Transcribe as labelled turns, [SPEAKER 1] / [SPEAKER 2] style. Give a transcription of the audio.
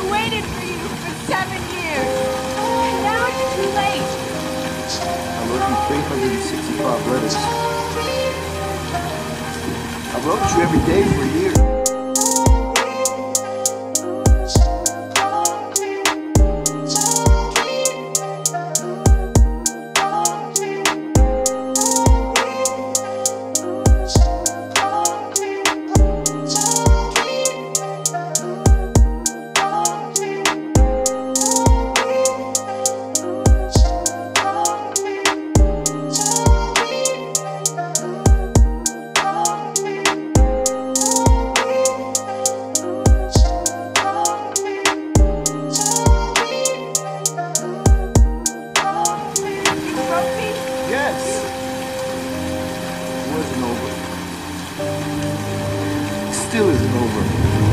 [SPEAKER 1] waited for you for 7 years. And now it's too late.
[SPEAKER 2] I wrote you 365 letters. I wrote you every day for a year. Yes. It wasn't over. It still isn't over.